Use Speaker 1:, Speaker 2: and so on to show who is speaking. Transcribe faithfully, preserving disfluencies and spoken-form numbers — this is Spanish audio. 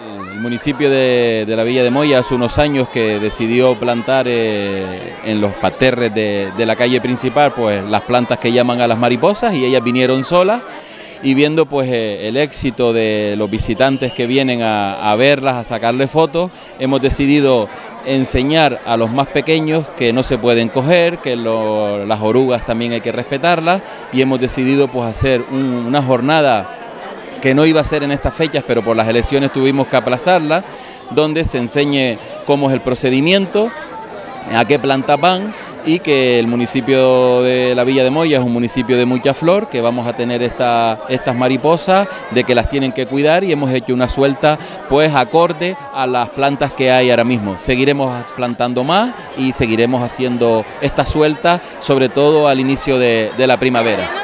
Speaker 1: El municipio de, de la Villa de Moya hace unos años que decidió plantar eh, en los parterres de, de la calle principal pues las plantas que llaman a las mariposas, y ellas vinieron solas, y viendo pues eh, el éxito de los visitantes que vienen a, a verlas, a sacarle fotos, hemos decidido enseñar a los más pequeños que no se pueden coger, que lo, las orugas también hay que respetarlas, y hemos decidido pues hacer un, una jornada que no iba a ser en estas fechas, pero por las elecciones tuvimos que aplazarla, donde se enseñe cómo es el procedimiento, a qué plantas van, y que el municipio de la Villa de Moya es un municipio de mucha flor, que vamos a tener esta, estas mariposas, de que las tienen que cuidar, y hemos hecho una suelta pues acorde a las plantas que hay ahora mismo. Seguiremos plantando más y seguiremos haciendo esta suelta, sobre todo al inicio de, de la primavera.